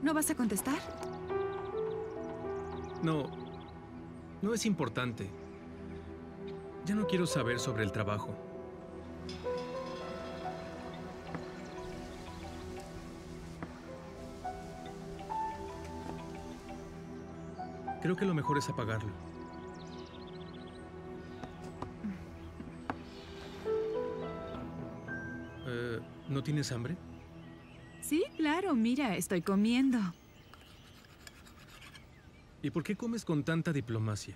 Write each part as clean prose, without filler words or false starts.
¿No vas a contestar? No, no es importante. Ya no quiero saber sobre el trabajo. Creo que lo mejor es apagarlo. ¿No tienes hambre? Sí, claro, mira, estoy comiendo. ¿Y por qué comes con tanta diplomacia?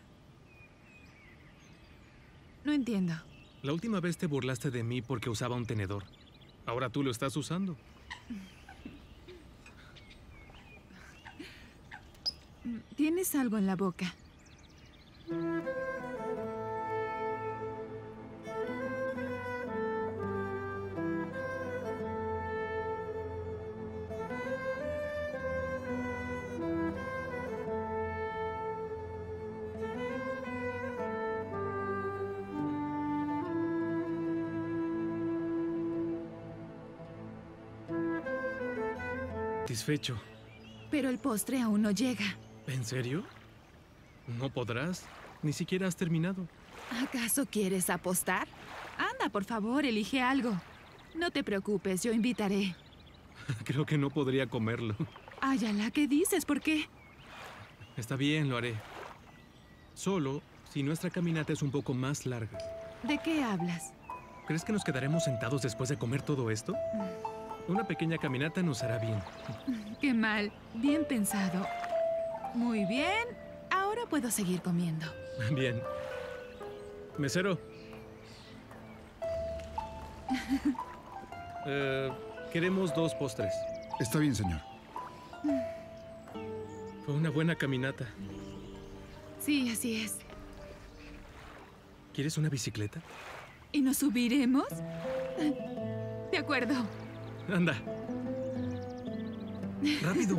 No entiendo. La última vez te burlaste de mí porque usaba un tenedor. Ahora tú lo estás usando. Tienes algo en la boca. Satisfecho. Pero el postre aún no llega. ¿En serio? No podrás. Ni siquiera has terminado. ¿Acaso quieres apostar? Anda, por favor, elige algo. No te preocupes, yo invitaré. Creo que no podría comerlo. Ayala, ¿qué dices? ¿Por qué? Está bien, lo haré. Solo si nuestra caminata es un poco más larga. ¿De qué hablas? ¿Crees que nos quedaremos sentados después de comer todo esto? Una pequeña caminata nos hará bien. Qué mal. Bien pensado. Muy bien. Ahora puedo seguir comiendo. Bien. Mesero. Queremos 2 postres. Está bien, señor. Fue una buena caminata. Sí, así es. ¿Quieres una bicicleta? ¿Y nos subiremos? De acuerdo. Anda. Rápido.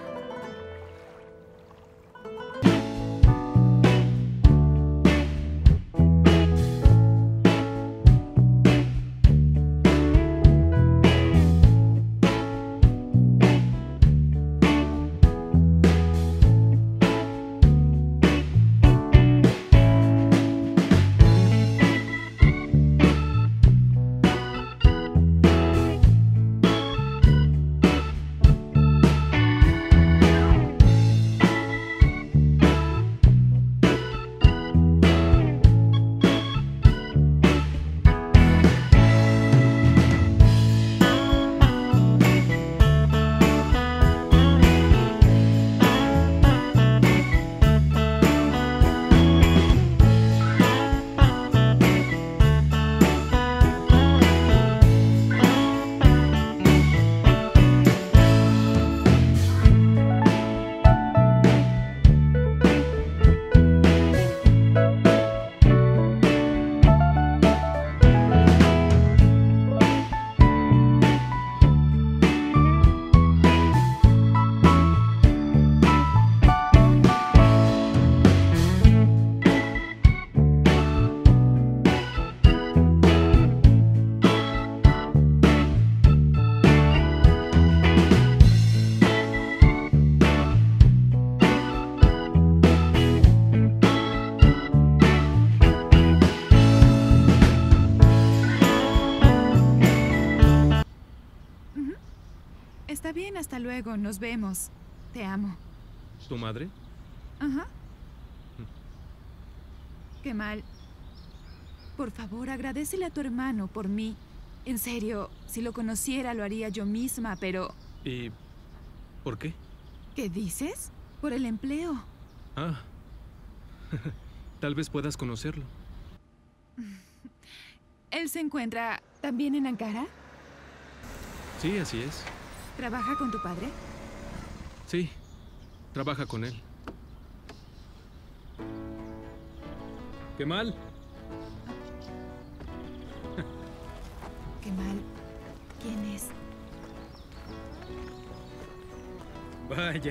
Está bien, hasta luego. Nos vemos. Te amo. ¿Tu madre? Ajá. Qué mal. Por favor, agradécele a tu hermano por mí. En serio, si lo conociera lo haría yo misma, pero... ¿Y por qué? ¿Qué dices? Por el empleo. Ah. Tal vez puedas conocerlo. ¿Él se encuentra también en Ankara? Sí, así es. ¿Trabaja con tu padre? Sí, trabaja con él. ¿Qué mal? Qué mal. ¿Quién es? Vaya.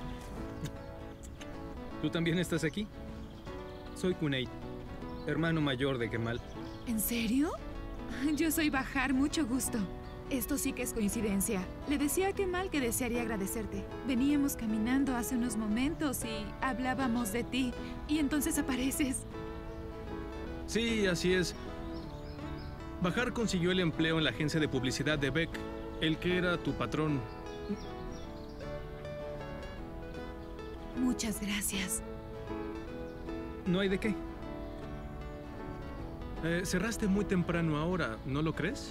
¿Tú también estás aquí? Soy Cuneyt, hermano mayor de Kemal. ¿En serio? Yo soy Bahar, mucho gusto. Esto sí que es coincidencia. Le decía que mal que desearía agradecerte. Veníamos caminando hace unos momentos y hablábamos de ti. Y entonces apareces. Sí, así es. Bahar consiguió el empleo en la agencia de publicidad de Beck, el que era tu patrón. Muchas gracias. No hay de qué. Cerraste muy temprano ahora, ¿no lo crees?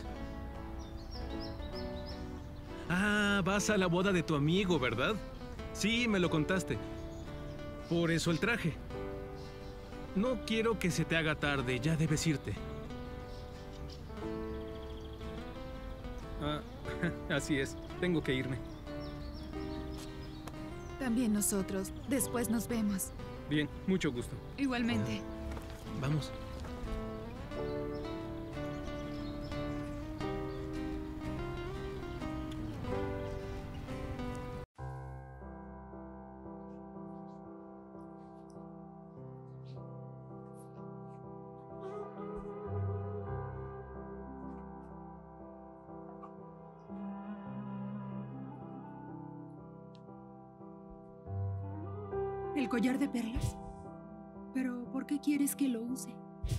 Ah, vas a la boda de tu amigo, ¿verdad? Sí, me lo contaste. Por eso el traje. No quiero que se te haga tarde, ya debes irte. Ah, así es. Tengo que irme. También nosotros. Después nos vemos. Bien, mucho gusto. Igualmente. Vamos. ¿El collar de perlas? ¿Pero por qué quieres que lo use?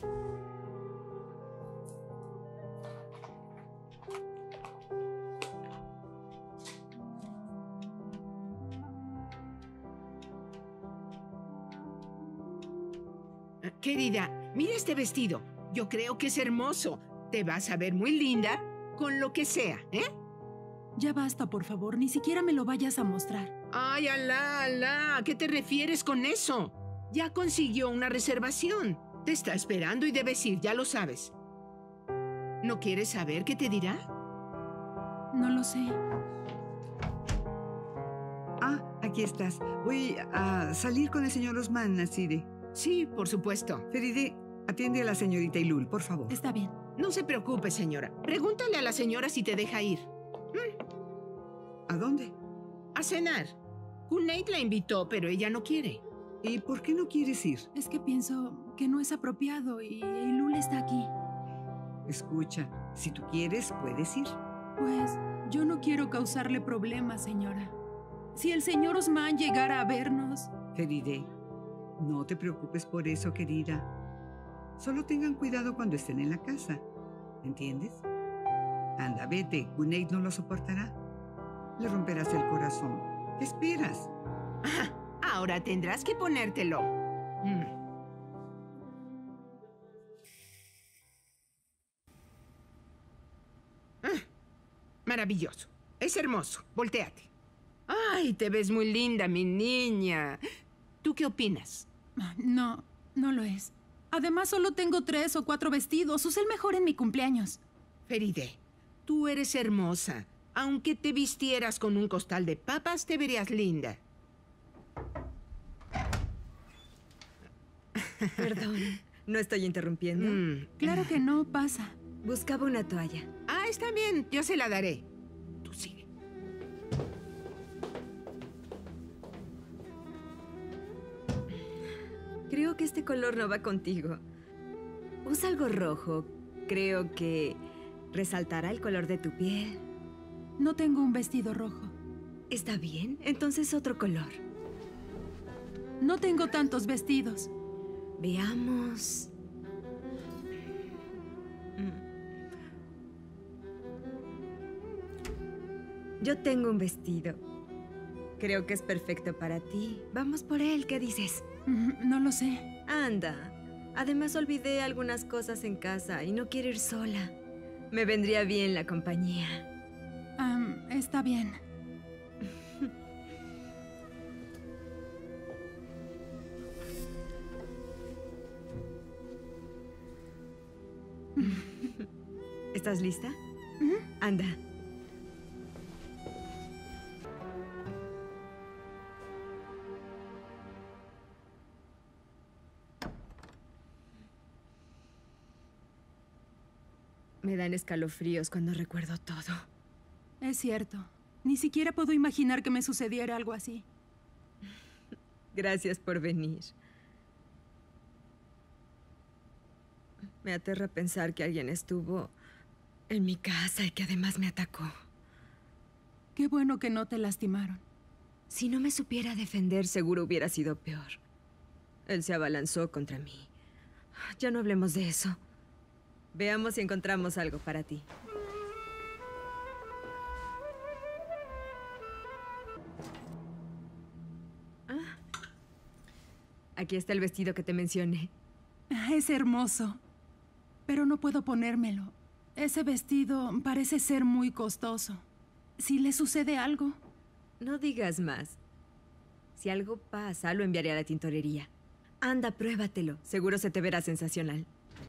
Querida, mira este vestido. Yo creo que es hermoso. Te vas a ver muy linda con lo que sea, ¿eh? Ya basta, por favor. Ni siquiera me lo vayas a mostrar. Ay, alá, alá. ¿A qué te refieres con eso? Ya consiguió una reservación. Te está esperando y debes ir, ya lo sabes. ¿No quieres saber qué te dirá? No lo sé. Ah, aquí estás. Voy a salir con el señor Osman, Nasire. Sí, por supuesto. Feride, atiende a la señorita Ilul, por favor. Está bien. No se preocupe, señora. Pregúntale a la señora si te deja ir. ¿A dónde? A cenar. Kunate la invitó, pero ella no quiere. ¿Y por qué no quieres ir? Es que pienso que no es apropiado y Eilul está aquí. Escucha, si tú quieres, puedes ir. Pues yo no quiero causarle problemas, señora. Si el señor Osman llegara a vernos... Feride, no te preocupes por eso, querida. Solo tengan cuidado cuando estén en la casa. ¿Entiendes? Anda, vete. Kunate no lo soportará. Le romperás el corazón. ¿Qué esperas? Ajá, ahora tendrás que ponértelo. Maravilloso. Es hermoso. Voltéate. Ay, te ves muy linda, mi niña. ¿Tú qué opinas? No, no lo es. Además, solo tengo 3 o 4 vestidos. Usé el mejor en mi cumpleaños. Feride, tú eres hermosa. Aunque te vistieras con un costal de papas, te verías linda. Perdón, ¿no estoy interrumpiendo? Claro que no, pasa. Buscaba una toalla. Ah, está bien, yo se la daré. Tú sigue. Creo que este color no va contigo. Usa algo rojo. Creo que resaltará el color de tu piel. No tengo un vestido rojo. Está bien, entonces otro color. No tengo tantos vestidos. Veamos. Yo tengo un vestido. Creo que es perfecto para ti. Vamos por él, ¿qué dices? No lo sé. Anda. Además olvidé algunas cosas en casa y no quiero ir sola. Me vendría bien la compañía. Está bien. ¿Estás lista? Anda. Me dan escalofríos cuando recuerdo todo. Es cierto. Ni siquiera puedo imaginar que me sucediera algo así. Gracias por venir. Me aterra pensar que alguien estuvo en mi casa y que además me atacó. Qué bueno que no te lastimaron. Si no me supiera defender, seguro hubiera sido peor. Él se abalanzó contra mí. Ya no hablemos de eso. Veamos si encontramos algo para ti. Aquí está el vestido que te mencioné. Es hermoso, pero no puedo ponérmelo. Ese vestido parece ser muy costoso. Si le sucede algo... No digas más. Si algo pasa, lo enviaré a la tintorería. Anda, pruébatelo. Seguro se te verá sensacional.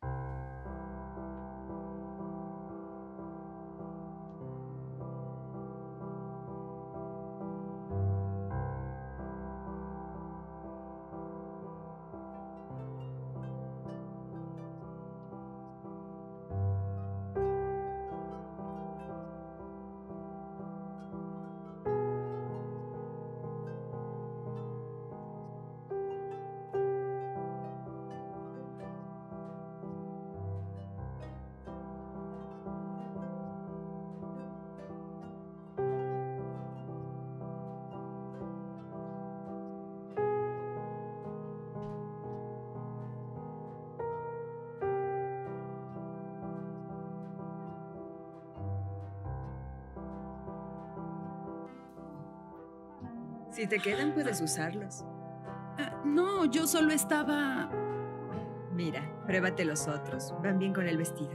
Si te quedan, puedes usarlos. No, yo solo estaba... Mira, pruébate los otros. Van bien con el vestido.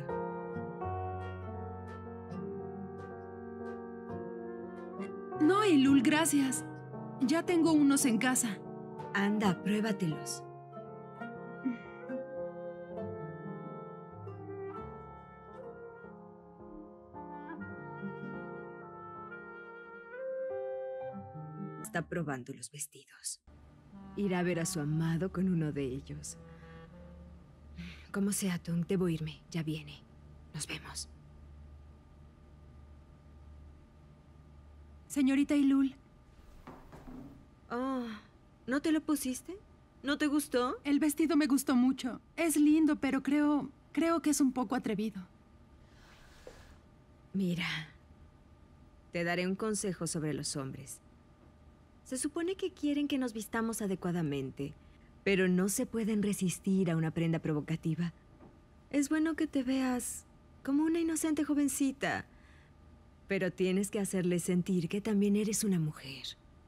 No, Ilul, gracias. Ya tengo unos en casa. Anda, pruébatelos. Está probando los vestidos. Irá a ver a su amado con uno de ellos. Como sea, Tung, debo irme. Ya viene. Nos vemos. Señorita Ilul, Oh, ¿no te lo pusiste? ¿No te gustó? el vestido me gustó mucho. Es lindo, pero creo que es un poco atrevido. Mira, te daré un consejo sobre los hombres. Se supone que quieren que nos vistamos adecuadamente, pero no se pueden resistir a una prenda provocativa. Es bueno que te veas como una inocente jovencita, pero tienes que hacerles sentir que también eres una mujer.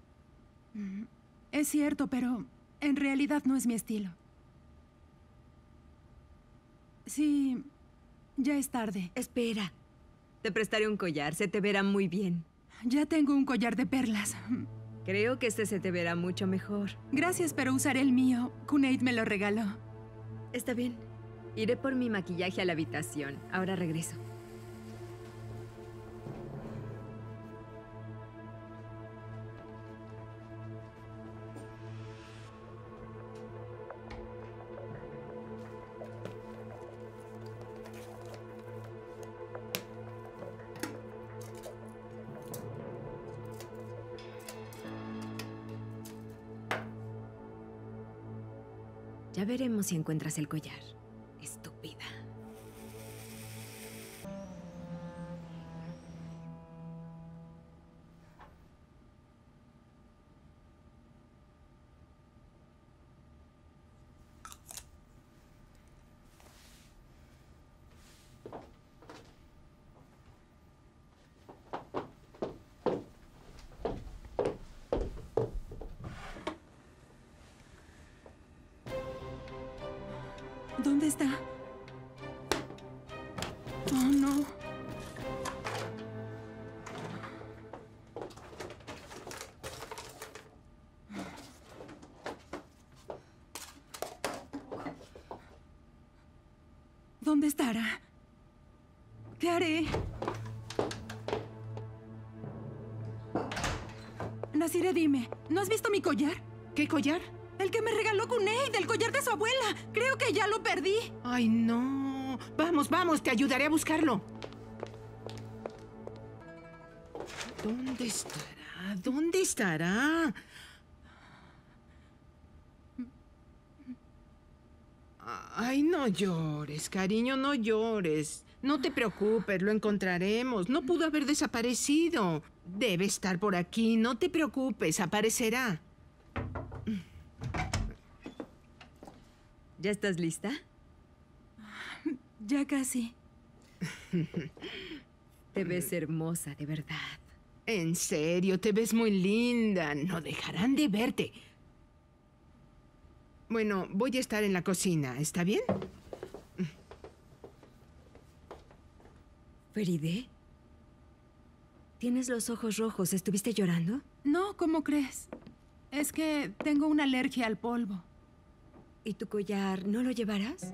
Es cierto, pero en realidad no es mi estilo. Sí, ya es tarde. Espera, te prestaré un collar, se te verá muy bien. Ya tengo un collar de perlas. Creo que este se te verá mucho mejor. Gracias, pero usaré el mío. Kuneid me lo regaló. Está bien. Iré por mi maquillaje a la habitación. Ahora regreso. Ya veremos si encuentras el collar. Estúpida. ¿Dónde está? Oh, no. ¿Dónde estará? ¿Qué haré? Nasire, dime, ¿no has visto mi collar? ¿Qué collar? El que me regaló Kuneid, el collar de su abuela. Creo que ya lo perdí. Ay, no. Vamos, vamos, te ayudaré a buscarlo. ¿Dónde estará? ¿Dónde estará? Ay, no llores, cariño, no llores. No te preocupes, lo encontraremos. No pudo haber desaparecido. Debe estar por aquí. No te preocupes, aparecerá. ¿Ya estás lista? Ya casi. Te ves hermosa, de verdad. En serio, te ves muy linda. No dejarán de verte. Bueno, voy a estar en la cocina. ¿Está bien? Feride, tienes los ojos rojos. ¿Estuviste llorando? No, ¿cómo crees? Es que tengo una alergia al polvo. ¿Y tu collar no lo llevarás?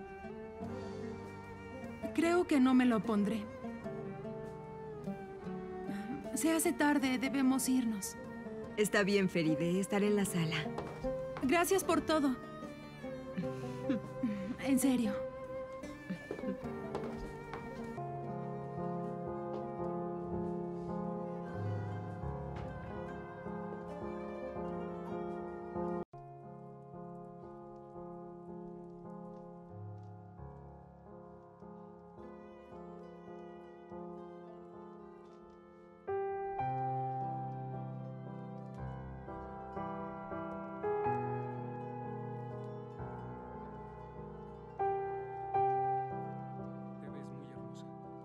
Creo que no me lo pondré. Se hace tarde, debemos irnos. Está bien, Feride, estaré en la sala. Gracias por todo. En serio. Te ves muy hermosa.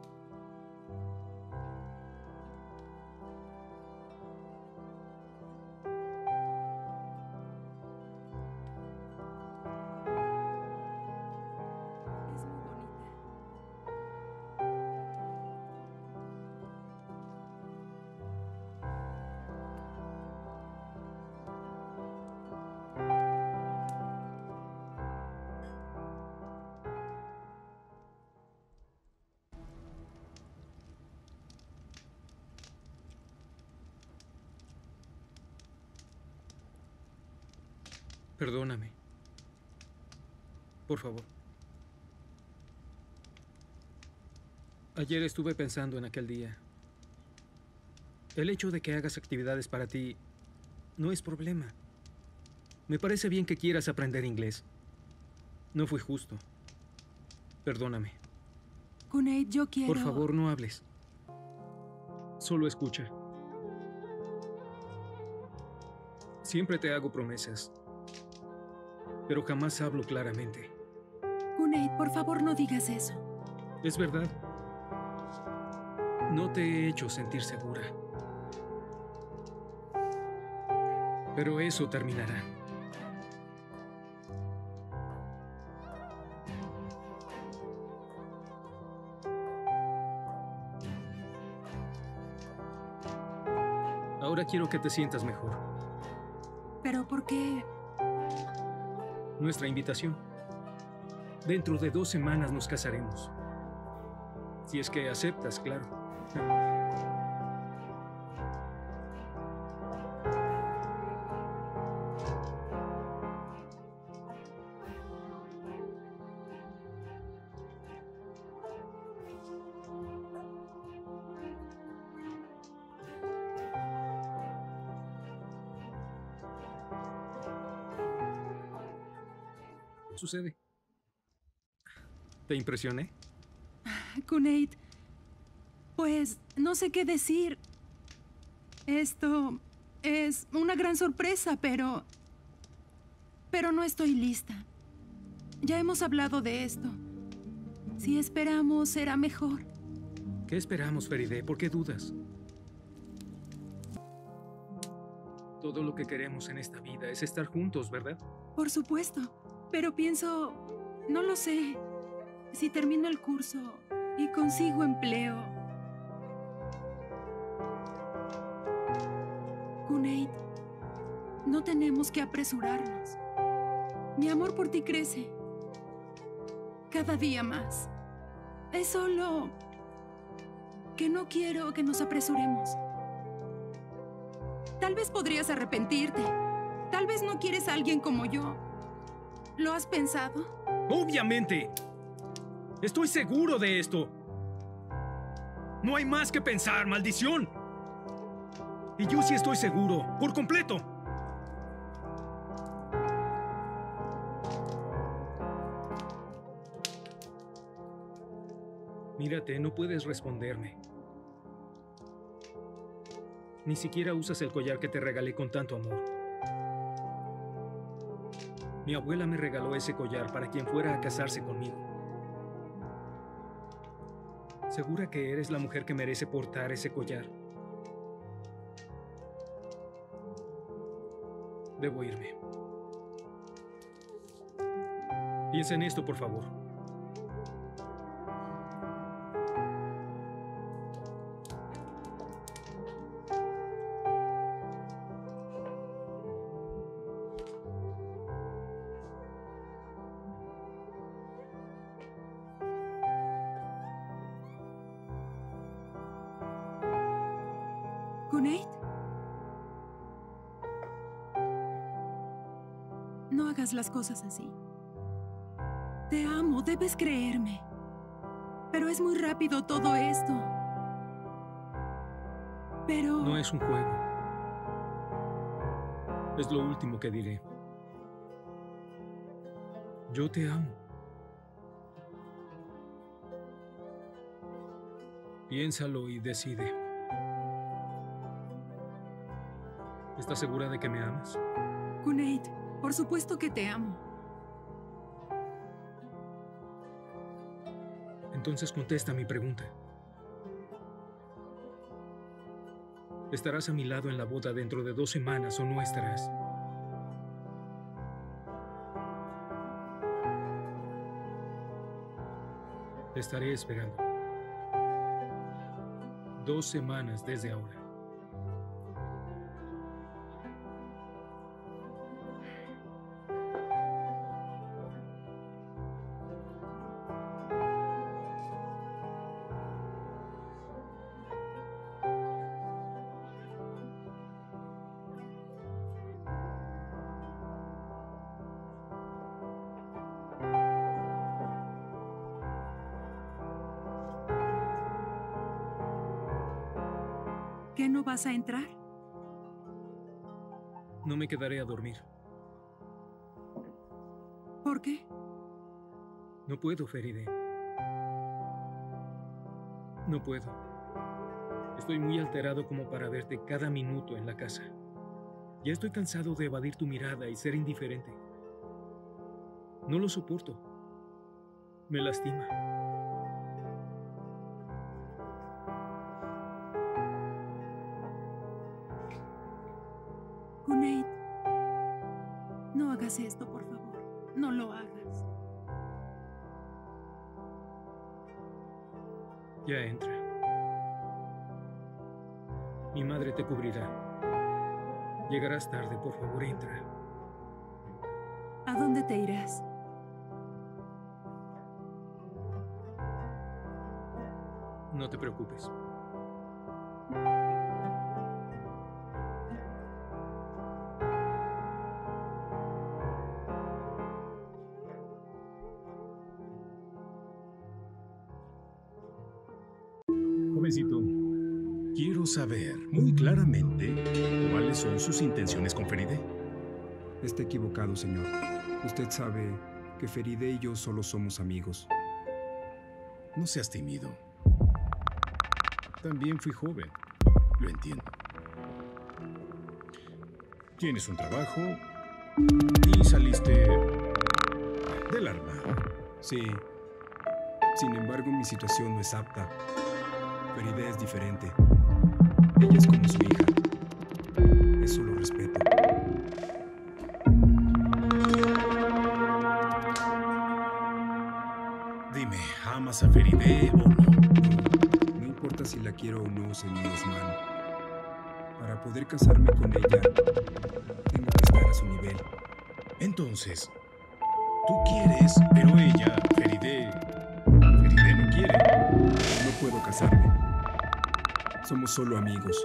Es muy bonita. Perdóname. Por favor. Ayer estuve pensando en aquel día. El hecho de que hagas actividades para ti no es problema. Me parece bien que quieras aprender inglés. No fui justo. Perdóname. Kuneid, yo quiero... Por favor, no hables. Solo escucha. Siempre te hago promesas, pero jamás hablo claramente. Kuneid, por favor, no digas eso. Es verdad. No te he hecho sentir segura. Pero eso terminará. Ahora quiero que te sientas mejor. ¿Pero por qué? Nuestra invitación. Dentro de 2 semanas nos casaremos. Si es que aceptas, claro. ¿Qué sucede? ¿Te impresioné? Kuneid, pues no sé qué decir. Esto es una gran sorpresa, pero no estoy lista. Ya hemos hablado de esto. Si esperamos, será mejor. ¿Qué esperamos, Feride? ¿Por qué dudas? Todo lo que queremos en esta vida es estar juntos, ¿verdad? Por supuesto, pero pienso, no lo sé, si termino el curso y consigo empleo. Kuneid, no tenemos que apresurarnos. Mi amor por ti crece cada día más. Es solo que no quiero que nos apresuremos. Tal vez podrías arrepentirte. Tal vez no quieres a alguien como yo. ¿Lo has pensado? ¡Obviamente! Estoy seguro de esto. No hay más que pensar, maldición. Y yo sí estoy seguro, por completo. Mírate, no puedes responderme. Ni siquiera usas el collar que te regalé con tanto amor. Mi abuela me regaló ese collar para quien fuera a casarse conmigo. ¿Segura que eres la mujer que merece portar ese collar? Debo irme. Piensa en esto, por favor. ¿Kunaid? No hagas las cosas así. Te amo, debes creerme. Pero es muy rápido todo esto. Pero... No es un juego. Es lo último que diré. Yo te amo. Piénsalo y decide. ¿Estás segura de que me amas? Kunaid, por supuesto que te amo. Entonces contesta mi pregunta. ¿Estarás a mi lado en la boda dentro de 2 semanas o no estarás? Te estaré esperando. 2 semanas desde ahora. ¿Qué, no vas a entrar? No me quedaré a dormir. ¿Por qué? No puedo, Feride. No puedo. Estoy muy alterado como para verte cada minuto en la casa. Ya estoy cansado de evadir tu mirada y ser indiferente. No lo soporto. Me lastima. Kunaid, no hagas esto, por favor. No lo hagas. Ya entra. Mi madre te cubrirá. Llegarás tarde, por favor, entra. ¿A dónde te irás? No te preocupes. Jovencito, quiero saber muy claramente cuáles son sus intenciones con Feride. Está equivocado, señor. Usted sabe que Feride y yo solo somos amigos. No seas tímido. También fui joven. Lo entiendo. Tienes un trabajo y saliste del arma. Sí. Sin embargo, mi situación no es apta. Feride es diferente. Ella es como su hija. Eso lo respeto. Dime, ¿amas a Feride o no? No importa si la quiero o no, señor Osman. Para poder casarme con ella, tengo que estar a su nivel. Entonces, tú quieres, pero ella, Feride no quiere. No puedo casarme. Somos solo amigos.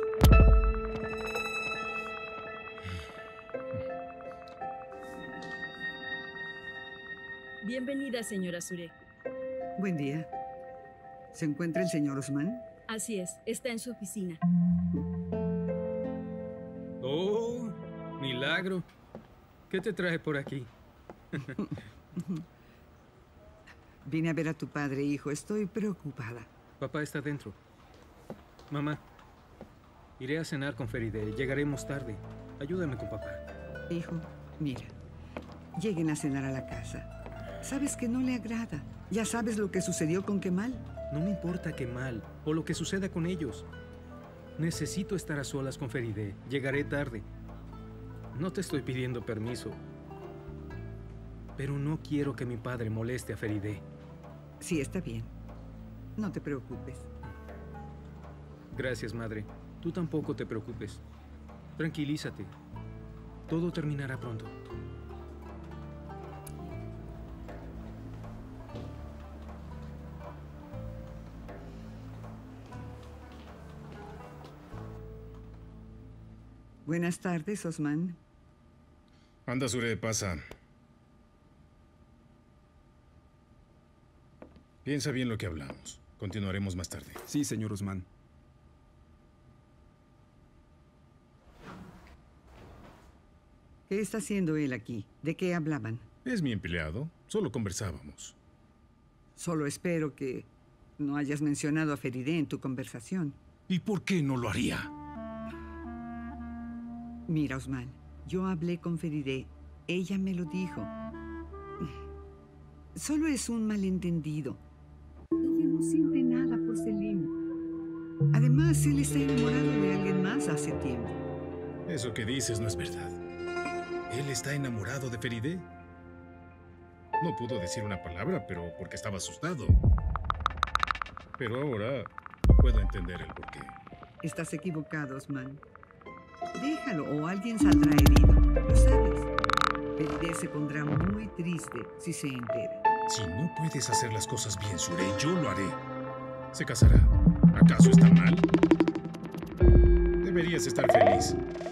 Bienvenida, señora Zurek. Buen día. ¿Se encuentra el señor Osman? Así es, está en su oficina. ¡Oh! ¡Milagro! ¿Qué te trae por aquí? Vine a ver a tu padre, hijo. Estoy preocupada. Papá está dentro. Mamá, iré a cenar con Feride. Llegaremos tarde. Ayúdame con papá. Hijo, mira. Lleguen a cenar a la casa. Sabes que no le agrada. Ya sabes lo que sucedió con Kemal. No me importa Kemal o lo que suceda con ellos. Necesito estar a solas con Feride. Llegaré tarde. No te estoy pidiendo permiso. Pero no quiero que mi padre moleste a Feride. Sí, está bien. No te preocupes. Gracias, madre. Tú tampoco te preocupes. Tranquilízate. Todo terminará pronto. Buenas tardes, Osman. Anda, Sure, pasa. Piensa bien lo que hablamos. Continuaremos más tarde. Sí, señor Osman. ¿Qué está haciendo él aquí? ¿De qué hablaban? Es mi empleado. Solo conversábamos. Solo espero que no hayas mencionado a Feride en tu conversación. ¿Y por qué no lo haría? Mira, Osman, yo hablé con Feride. Ella me lo dijo. Solo es un malentendido. Ella no siente nada por Selim. Además, él está enamorado de alguien más hace tiempo. Eso que dices no es verdad. ¿Él está enamorado de Feride? No pudo decir una palabra, pero porque estaba asustado. Pero ahora puedo entender el porqué. Estás equivocado, Osman. Déjalo o alguien saldrá herido. Lo sabes. Feride se pondrá muy triste si se entera. Si no puedes hacer las cosas bien, Sure, yo lo haré. Se casará. ¿Acaso está mal? Deberías estar feliz.